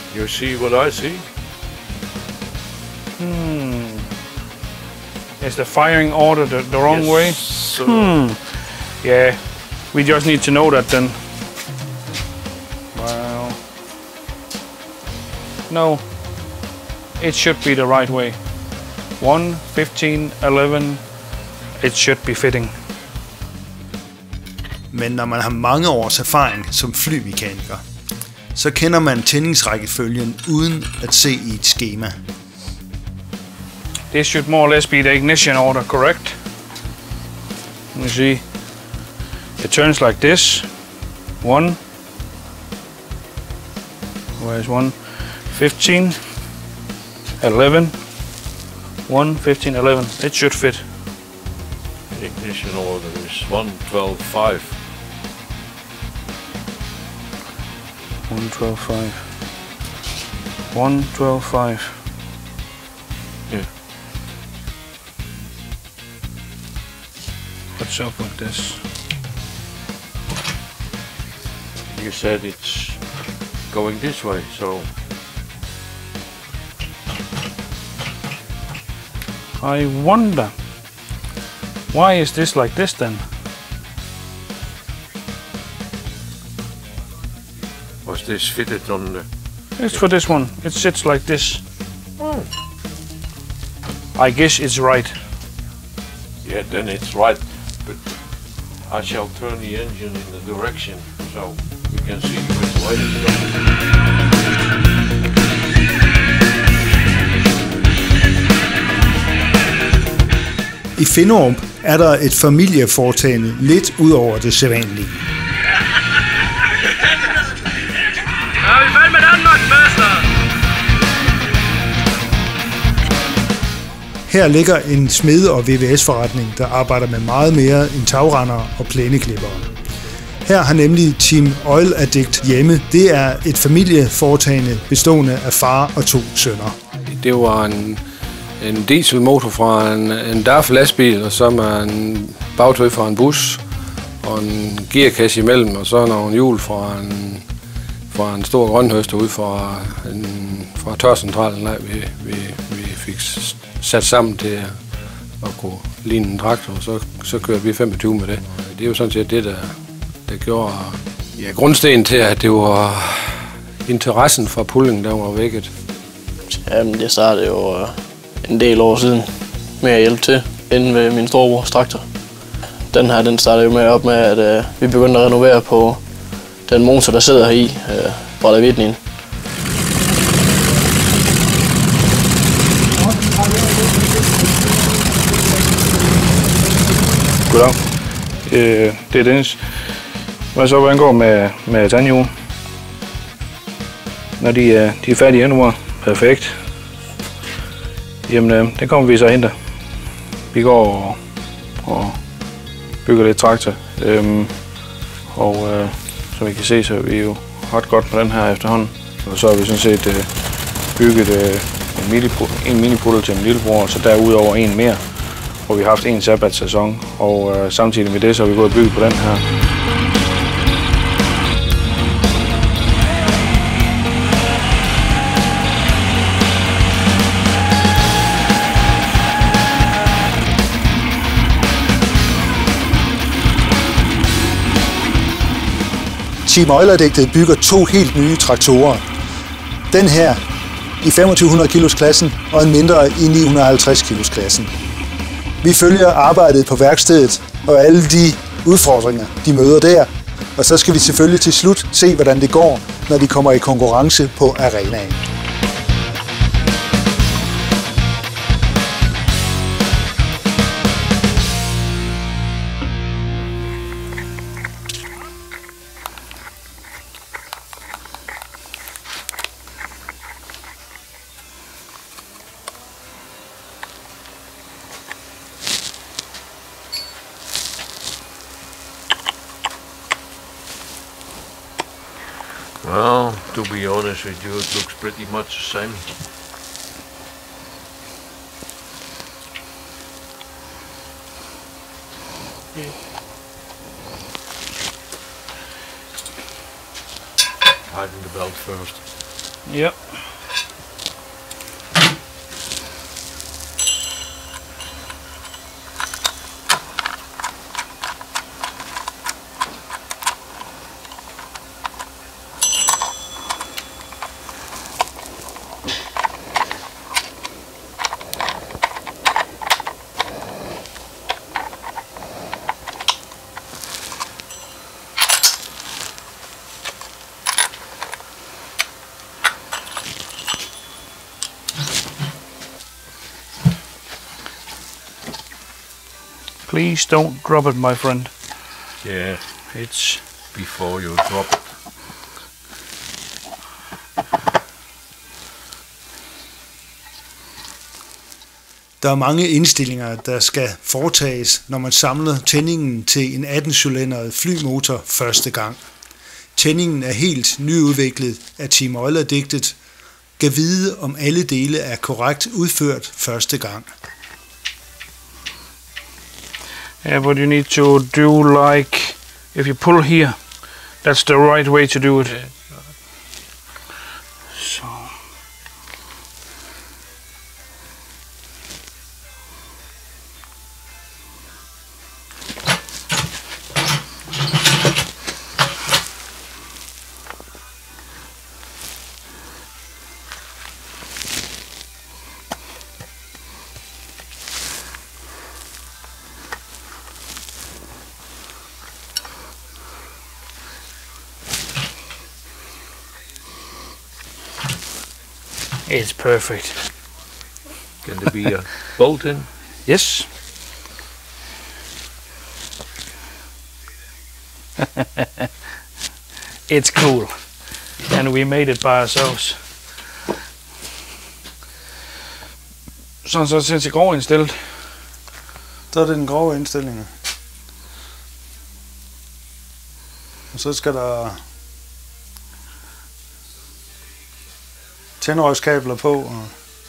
You see what I see? Is the firing order the wrong way? Yeah, we just need to know that then. Well, no, it should be the right way. 1, 15, 11, it should be fitting. Men når man har mange års erfaring som flymekaniker, så kender man tændingsrækkefølgen uden at se i et skema. This should more or less be the ignition order, correct? Let me see. It turns like this. 1. Where's 1? 15. 11. 1, 15, 11. It should fit. Ignition order is 1, 12, 5. 1, 12, 5. 1, 12, 5. Yeah. What's up with this? You said it's going this way, so I wonder, why is this like this then? was this fitted on the... It's for this one. It sits like this. I guess it's right. Yeah, then it's right, but I shall turn the engine in the direction so you can see which way it's going. I Finderup er der et familieforetagende lidt ud over det sædvanlige. Her ligger en smede- og VVS-forretning, der arbejder med meget mere end tagrendere og plæneklippere. Her har nemlig Team Oil Addict hjemme. Det er et familieforetagende bestående af far og 2 sønner. Det var en dieselmotor fra en DAF lastbil, og så med en bagtøj fra en bus, og en gearkasse imellem, og så nogle hjul fra en stor grønhøster ud fra tørcentralen, vi fik sat sammen til at kunne ligne en traktor, og så kørte vi 25 med det. Det er jo sådan set det, der gjorde grundstenen til, at det var interessen for pulling, der var vækket. Jamen, det startede jo en del år siden med at hjælpe til inde ved min storebrors traktor. Den startede jo op med, at vi begyndte at renovere på den motor, der sidder her i, fra Davidnin. Goddag. Det er Dennis. Hvordan går med tandhjul? Når de er færdige endnu, perfekt. Jamen, det kommer vi så hente. Vi går og bygger lidt traktor. Som I kan se, så er vi jo ret godt på den her efterhånden. Og så har vi sådan set bygget en mini-puddel til en lillebror, og så derudover en mere. Og vi har haft en sabbatsæson, og samtidig med det, så har vi gået og bygget på den her. Team Oil Addict bygger 2 helt nye traktorer. Den her i 2500 kilos klassen og en mindre i 950 kilos klassen. Vi følger arbejdet på værkstedet og alle de udfordringer, de møder der. Og så skal vi selvfølgelig til slut se, hvordan det går, når de kommer i konkurrence på arenaen. Well, to be honest with you, it looks pretty much the same. Tighten the belt first. Yep. Please don't drop it, my friend. Yeah, It's before you drop it. Der er mange indstillinger, der skal foretages, når man samler tændingen til en 18-cylindret flymotor første gang. Tændingen er helt nyudviklet af Team Oil-Addicted, kan vide, om alle dele er korrekt udført første gang. yeah, but you need to do like if you pull here, that's the right way to do it. Yeah. So it's perfect. Can there be a bolt in? Yes. It's cool. And we made it by ourselves. Sådan så ser det grov indstillet. Så er det den grove indstilling. Og så skal der tændrørskabler på. Og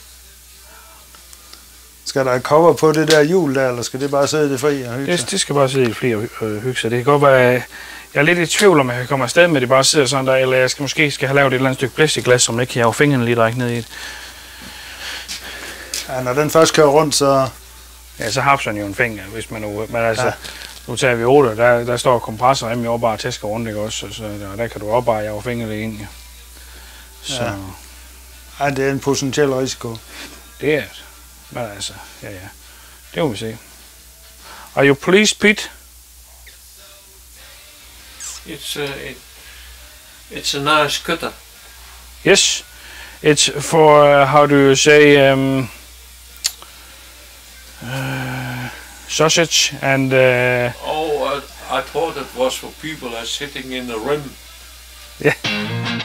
skal der et cover på det der hjul der, eller skal det bare sidde i det fri og hygge sig? Det skal bare sidde i flere og hygge sig. Det kan godt være, jeg er lidt i tvivl om, jeg kommer afsted med, at det bare sidder sådan der, eller jeg skal måske have lavet et eller andet stykke plastikglas, som ikke kan have fingrene lige direkte ned i det. Ja, når den først kører rundt, så... Ja, så hapser den jo en finger, hvis man nu... Men altså, nu tager vi 8, der står kompressorrem, jeg bare tæsker rundt, ikke også? Så der kan du op bare jage fingrene ind, ja. Så... Ja. Ej, det er en potentiel risiko. Det er det. Men altså, ja. Det må vi se. Are you pleased, Pete? It's a nice cutter. Yes. It's for, how do you say, sausage and... Oh, I thought it was for people that are sitting in the rim. Yeah.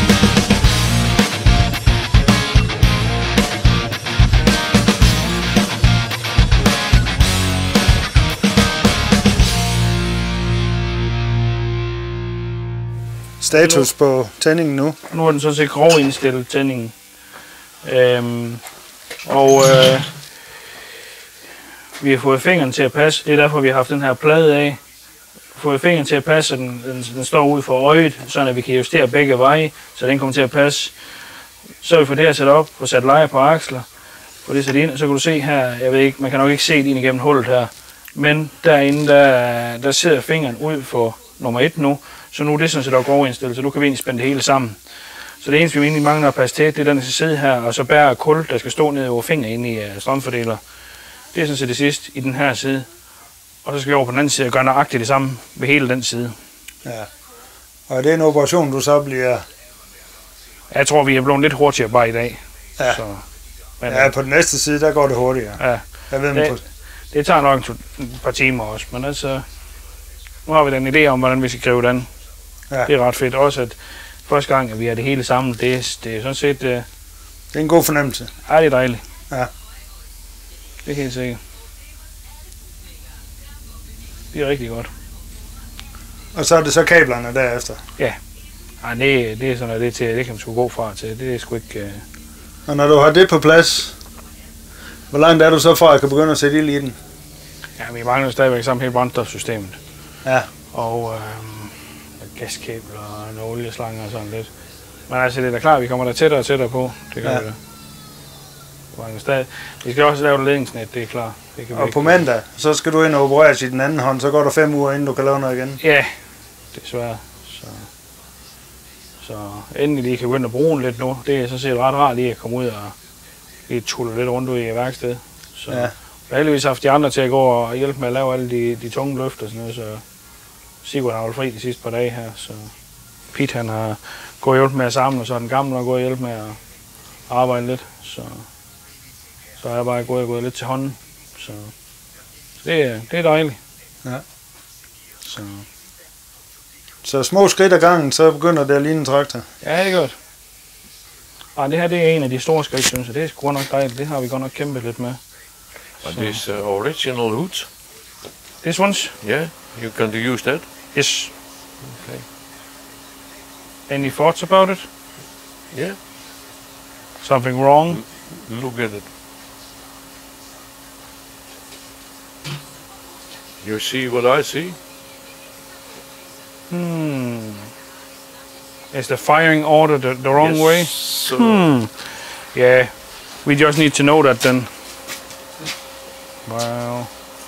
Status på tændingen nu? Nu er den sådan set grovindstillet, tændingen. Vi har fået fingeren til at passe. Det er derfor, vi har haft den her plade af. Fået fingeren til at passe, så den står ud for øjet, så vi kan justere begge veje, så den kommer til at passe. Så vi får det her sat op og sat lejer på aksler. Får det sat ind, og så kan du se her, jeg ved ikke, man kan nok ikke se det ind igennem hullet her, men derinde, der sidder fingeren ud for nummer 1 nu, så nu er det sådan set også grovindstillet, så nu kan vi egentlig spænde det hele sammen. Så det eneste, vi egentlig mangler at passe til, det er den, der skal sidde her, og så bære kul, der skal stå ned over fingeren inde i strømfordeler. Det er sådan set det sidste i den her side. Og så skal vi over på den anden side og gøre nøjagtigt det samme ved hele den side. Ja. Og det er en operation, du så bliver... Jeg tror, vi er blevet lidt hurtigere bare i dag. Ja, så, men, ja på den næste side, der går det hurtigere. Ja. Jeg ved, det tager nok et par timer også, men altså... Nu har vi den idé om, hvordan vi skal gribe den. Ja. Det er ret fedt. Også at første gang, at vi har det hele sammen, det er sådan set... det er en god fornemmelse. Ja, det er dejligt. Ja. Det er helt sikkert. Det er rigtig godt. Og så er det så kablerne derefter? Ja. Ej, det er sådan, at det kan man sgu gå fra til. Det er sgu ikke... Og når du har det på plads, hvor langt er du så fra at kan begynde at sætte ild i den? Ja, vi mangler stadigvæk sammen hele brændstofsystemet. Ja. Og gaskabler og nogle olieslanger og sådan lidt. Men altså, det er da klart, vi kommer der tættere og tættere på. Det gør vi da. Vi skal også lave et ledningsnet, det er klart. Det kan og på mandag, så skal du ind og opereres i den anden hånd, så går der 5 uger, inden du kan lave noget igen? Ja, desværre. Så endelig lige kan begynde at bruge den lidt nu. Det er så set ret rart lige at komme ud og lige tulle lidt rundt ud i værkstedet. Så jeg har heldigvis haft de andre til at gå og hjælpe med at lave alle de tunge løfter og sådan noget, så Sigurd har holdt fri de sidste par dage her, så Pete han har gået og hjælpe med at samle, og så den gamle har gået og hjælpe med at arbejde lidt, så har jeg bare gået lidt til hånden, så det er dejligt. Ja. Så små skridt ad gangen, så begynder det at ligne en traktor? Ja, det er godt. Og det her, det er en af de store skridt, synes jeg. Det er sgu nok dejligt. Det har vi godt nok kæmpet lidt med. And this original hood? This one's? Yeah, you can use that? Yes. Okay. Any thoughts about it? Yeah. Something wrong? Look at it. You see what I see? Is the firing order the wrong way? Yeah, we just need to know that then. Well,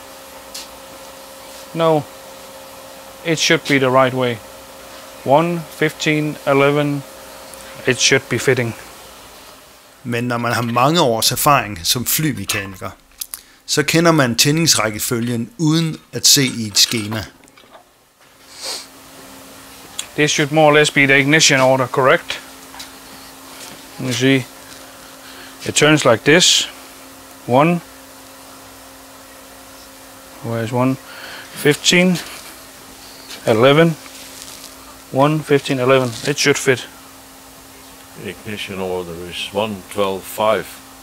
no, it should be the right way. 1, 15, 11, it should be fitting. Men når man har mange års erfaring som flymekaniker, så kender man tændingsrækkefølgen uden at se i et skema. This should more or less be the ignition order, correct? You see, it turns like this. 1. Where's 1? 15, 11. 1, 15, 11. It should fit. Ignition order is 1, 12, 5.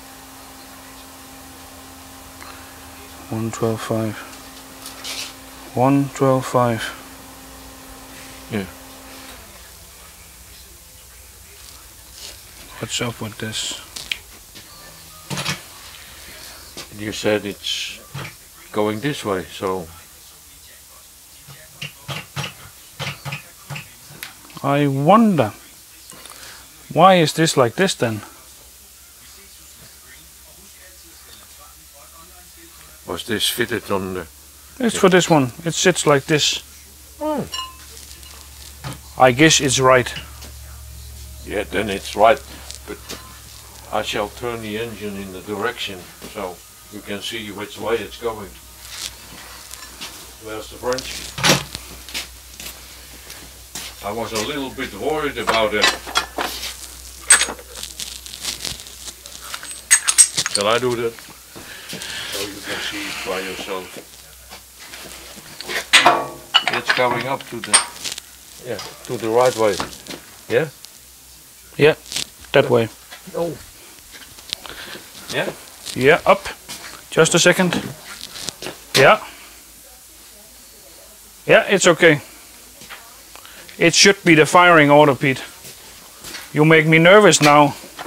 1, 12, 5. 1, 12, 5. Yeah. What's up with this? You said it's going this way, so... I wonder, why is this like this then? Was this fitted on the... It's for this one. It sits like this. I guess it's right. Yeah, then it's right, but I shall turn the engine in the direction so you can see which way it's going. Where's the French? I was a little bit worried about it. Shall I do that? So you can see it by yourself. It's coming up to the right way. Yeah? Yeah, that way. Oh. Yeah. Yeah, up. Just a second. Yeah. Yeah, it's okay. It should be the firing order, Pete. You make me nervous now.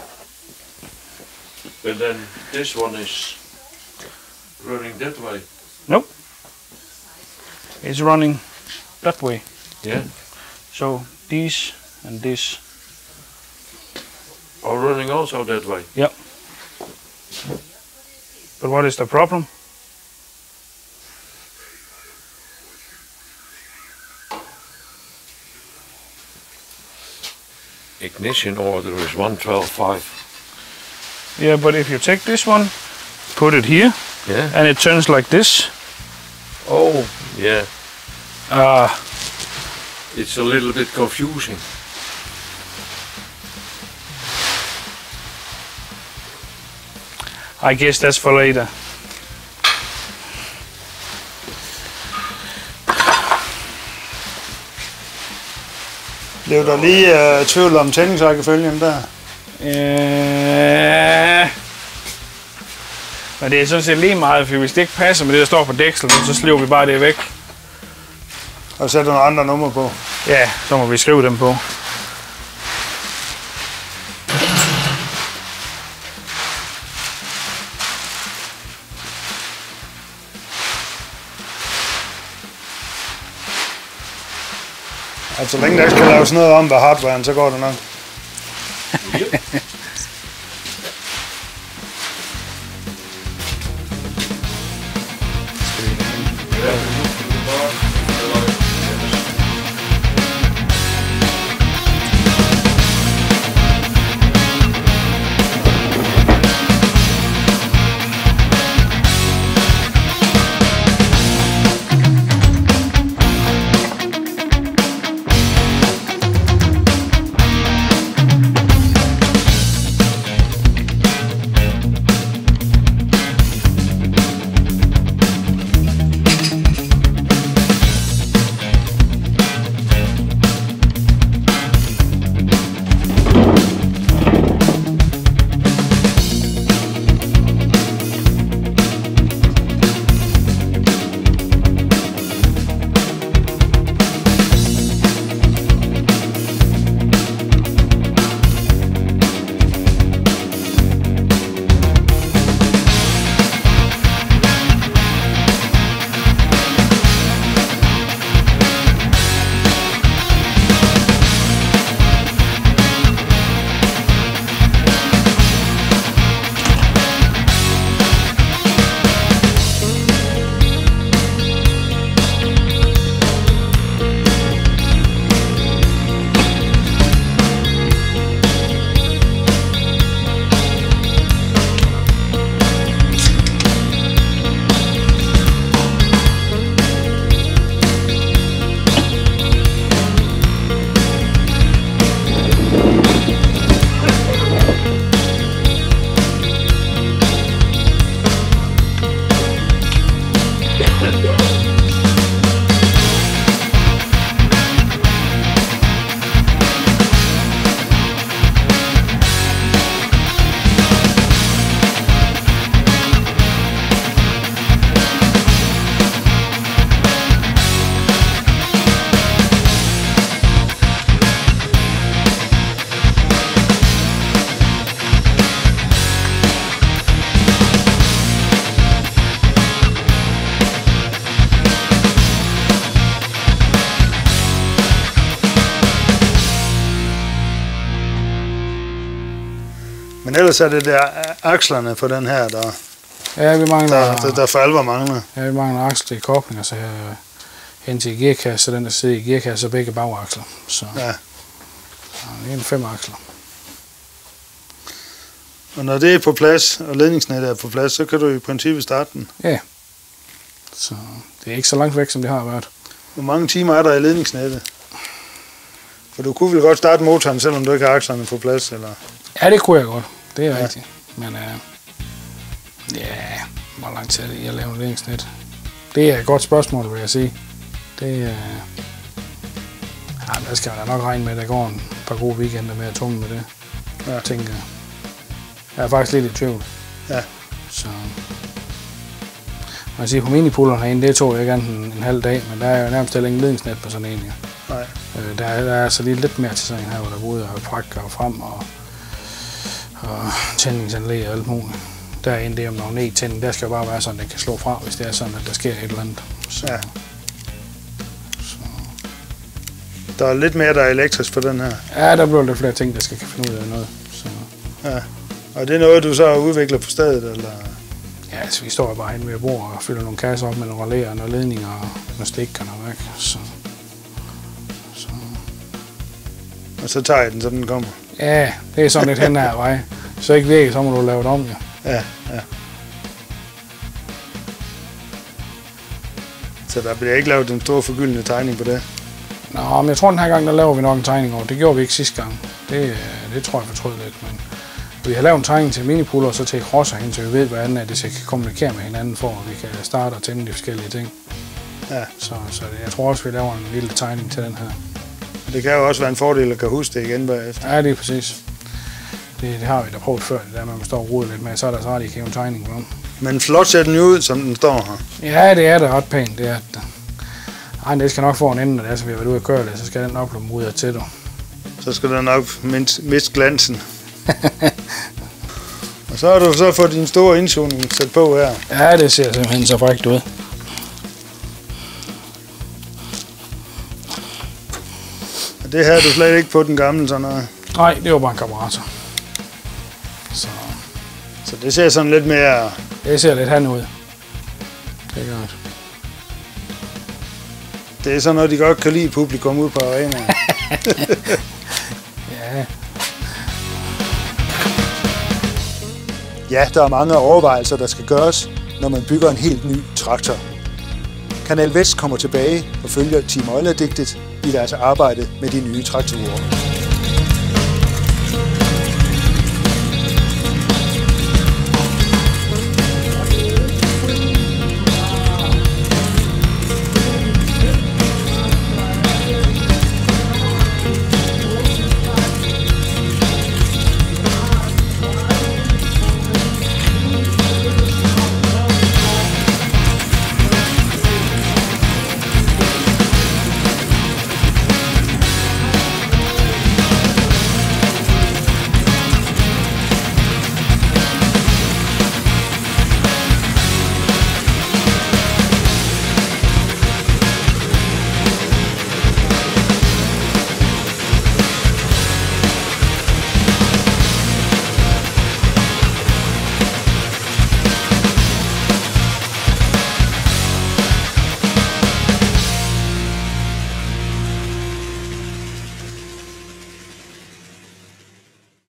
But then this one is running that way. Nope. It's running that way. Yeah. So these and this. Are running also that way. Yep. But what is the problem? Ignition order is 112.5. Yeah, but if you take this one, put it here, Yeah. and it turns like this. Oh, yeah. Ah, It's a little bit confusing. I guess that's for later. Blev der lige tvivl om tændingsrækkefølgen der? Men det er sådan set lige meget, for hvis det ikke passer med det, der står på dækslen, så sliver vi bare det væk. Og sætter nogle andre numre på. Ja, så må vi skrive dem på. Altså, så længe der ikke skal laves noget om ved hardwaren, så går det nok. Men ellers er det der akslerne på den her, Ja, vi mangler, der for alvor mangler. ja, vi mangler aksel til kobling, og så hen til gearkasse, så den der sidder i gearkasse og begge bagaksler. Så Ja. det er en 5 aksler. Og når det er på plads, og ledningsnettet er på plads, så kan du i princippet starte den. Ja. Så det er ikke så langt væk, som det har været. Hvor mange timer er der i ledningsnettet? For du kunne vel godt starte motoren, selvom du ikke har akslerne på plads, eller? Ja, det kunne jeg godt. Det er rigtigt. Men ja, hvor lang tid er det, jeg laver en ledningsnet? Det er et godt spørgsmål, vil jeg sige. Det der skal man da nok regne med, at der går par gode weekender med at tunge med det. Jeg tænker, jeg er faktisk lidt i tvivl. Ja. Så man siger, på minipoolerne herinde, det tog jeg ikke andet en halv dag, men der er jo nærmest heller ingen ledningsnet på sådan en. Ja. Nej. Der er så lidt mere til sådan en her, hvor der både er prakker og frem og tændingsanlæg og alt muligt. Der er en det om magnettænding, der skal jo bare være sådan, at den kan slå fra, hvis det er sådan, at der sker et eller andet. Så, ja. Der er lidt mere, der er elektrisk på den her. Ja, der bliver lidt flere ting, der skal finde ud af noget. Så. Ja. Og det er noget, du så udvikler på stedet, eller? Ja, altså vi står jo bare hen ved bordet og fylder nogle kasser op med nogle relæer og nogle ledninger og nogle stikker og noget væk. Og så tager jeg den, så den kommer? Ja, det er sådan lidt hen her vej. Så ikke virker, så må du lave det om, ja. Ja. Så der bliver ikke lavet den store forgyldende tegning på det? Nå, men jeg tror, den her gang, der laver vi nok en tegning over. Det gjorde vi ikke sidste gang. Det tror jeg fortrød lidt, men vi har lavet en tegning til minipooler og så til crosser hen, så vi ved, hvordan det skal kommunikere med hinanden, for at vi kan starte og tænde de forskellige ting. Ja. Så jeg tror også, vi laver en lille tegning til den her. Det kan jo også være en fordel at kan huske det igen bagefter. Ja, det er præcis. Det har vi da prøvet før, det der med, at man står og roder lidt med, så er der så ret, I kan jo en tegning med. Men flot ser den jo ud, som den står her. Ja, det er det ret pænt. Det er det. Ej, det skal nok få en ende, når det er, så vi har været ude at køre det, så skal den oplumme ud af til dig. Så skal den nok miste glansen. Og så har du så fået din store indsugning sat på her. Ja, det ser simpelthen så frækt ud. Og det her er du slet ikke på den gamle sådan noget? Nej, det var bare en karburator. Så det ser sådan lidt mere... Det ser lidt han ud. Det er godt. Det er sådan noget, de godt kan lide publikum ude på arenaen. Ja. Ja, der er mange overvejelser, der skal gøres, når man bygger en helt ny traktor. Kanal Vest kommer tilbage og følger Team Oiler-digtet i deres arbejde med de nye traktorer.